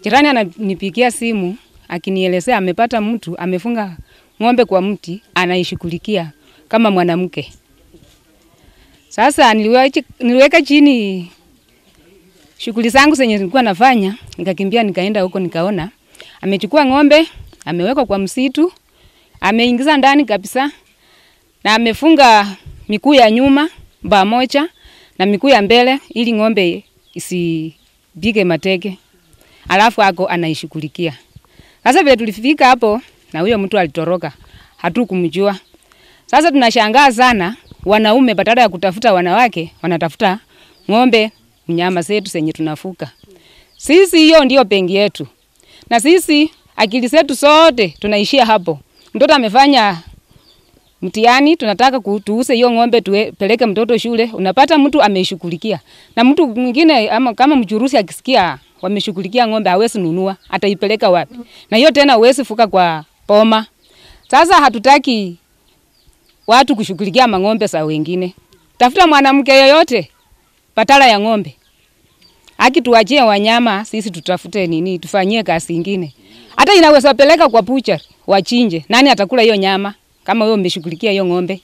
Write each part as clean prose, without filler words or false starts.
Jirani ananipigia simu akinielezea amepata mtu amefunga ng'ombe kwa mti anaishughulikia kama mwanamke. Sasa niliweka chini shughuli zangu zenye nilikuwa nafanya, nikakimbia nikaenda huko nikaona amechukua ng'ombe, ameweka kwa msitu, ameingiza ndani kabisa na amefunga miguu ya nyuma pamoja na miguu ya mbele ili ng'ombe isipige mateke. Alafu ako anaishughulikia. Sasa vile tulifika hapo na huyo mtu alitoroka. Hatukumjua. Sasa tunashangaa sana wanaume badala ya kutafuta wanawake wanatafuta ng'ombe mnyama zetu zenye tunafuka. Sisi hiyo ndio pengi yetu. Na sisi akili zetu zote tunaishia hapo. Mtoto amefanya mtihani, tunataka tuuze hiyo ng'ombe tupeleke mtoto shule, unapata mtu ameishughulikia. Na mtu mwingine ama kama mchuruzi akisikia wameshughulikia ng'ombe hawezi nunua, ataipeleka wapi? Na hiyo tena huwezi fuka kwa boma. Sasa hatutaki watu kushughulikia mang'ombe za wengine. Tafuta mwanamke yoyote badala ya ng'ombe. Akituachie wanyama sisi tutafute nini, tufanyie kazi nyingine. Hata inaweza peleka kwa butcher wachinje. Nani atakula hiyo nyama kama wewe umeshughulikia hiyo ng'ombe?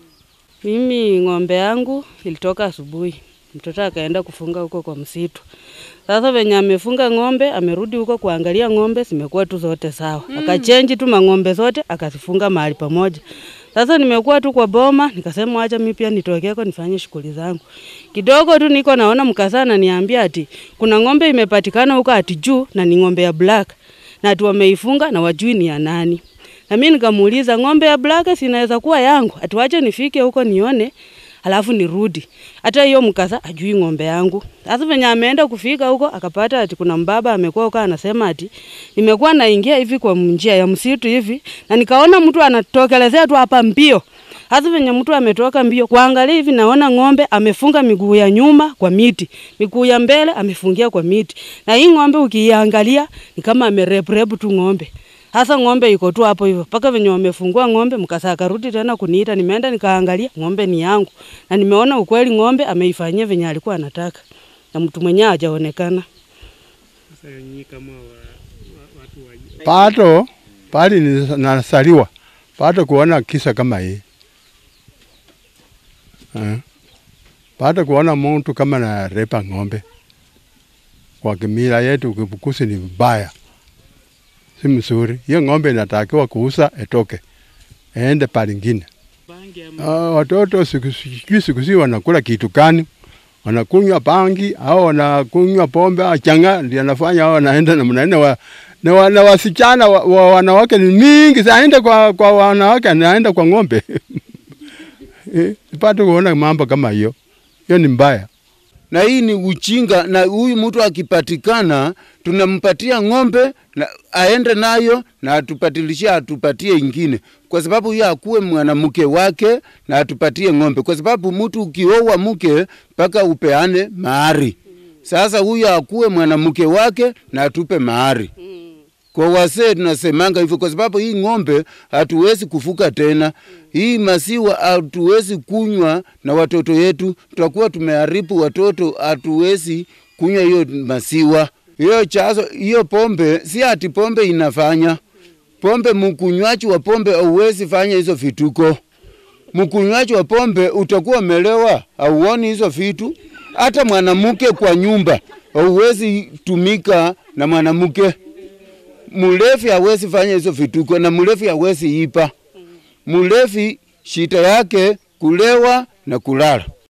Mimi ng'ombe yangu ilitoka asubuhi. Mtoto akaenda kufunga huko kwa msitu. Sasa venye amefunga ng'ombe, amerudi huko kuangalia ng'ombe zimekuwa tu zote sawa. Akachange tu mang'ombe zote akazifunga mahali pamoja. Sasa nimekuwa tu kwa boma, nikasema acha mimi pia nitokeko nifanye shughuli zangu. Kidogo tu niko naona mkasa ananiambia ati kuna ng'ombe imepatikana huko ati juu na ni ng'ombe ya black. Na ati wameifunga na wajui ni ya nani. Na mimi nikamuuliza ng'ombe ya black sinaweza kuwa yangu? Ati wacha nifike huko nione. Alafu nirudi. Hata hiyo mkasa ajui ng'ombe yangu. Sasa venye ameenda kufika huko akapata ati kuna mbaba amekuwa huko anasema ati nimekuwa naingia hivi kwa njia ya msitu hivi na nikaona mtu anatokelezea tu hapa mbio. Sasa venye mtu ametoka mbio kuangalia hivi naona ng'ombe amefunga miguu ya nyuma kwa miti, miguu ya mbele amefungia kwa miti. Na hii ng'ombe ukiangalia ni kama amerep tu ng'ombe. Hasa ng'ombe iko tu hapo hivyo. Paka venye wamefungua ng'ombe mkasa akarudi tena kuniita, nimeenda nikaangalia ng'ombe ni yangu. Na nimeona ukweli ng'ombe ameifanyia venye alikuwa anataka. Na mtu mwenyewe hajaonekana. Sasa nyinyi kama watu wa pato pali nasaliwa. Pato kuona kisa kama hii. Pato kuona mtu kama na repa ng'ombe. Kwa kimila yetu kibukusi ni mbaya. Si mzuri. Hiyo ng'ombe inatakiwa kuuza etoke. Ende pale nyingine. Watoto siku hizi wanakula kitu gani? Wanakunywa bangi au wanakunywa pombe changa ndio anafanya hao wanaenda na mnaenda na wasichana wanawake ni mingi zaenda kwa wanawake anaenda kwa ng'ombe. Sipati kuona mambo kama hiyo. Hiyo ni mbaya. Na hii ni uchinga na huyu mtu akipatikana tunampatia ng'ombe na aende nayo na atupatie ingine. Kwa sababu yeye akuwe mwanamke wake na atupatie ng'ombe. Kwa sababu mtu ukioa mke mpaka upeane mahari. Sasa huyu akuwe mwanamke wake na atupe mahari. Kwa wazee tunasemanga hivyo kwa sababu hii ng'ombe hatuwezi kufuka tena. Hii maziwa hatuwezi kunywa na watoto yetu. Tutakuwa tumeharibu watoto, hatuwezi kunywa hiyo maziwa. Hiyo chazo, hiyo pombe, si ati pombe inafanya. Pombe mkunywaji wa pombe hauwezi fanya hizo vituko. Mkunywaji wa pombe utakuwa umelewa, hauoni hizo vitu. Hata mwanamke kwa nyumba hauwezi tumika na mwanamke. Mulevi hawezi fanya hizo vituko na mulevi hawezi ipa. Mulevi shida yake kulewa na kulala.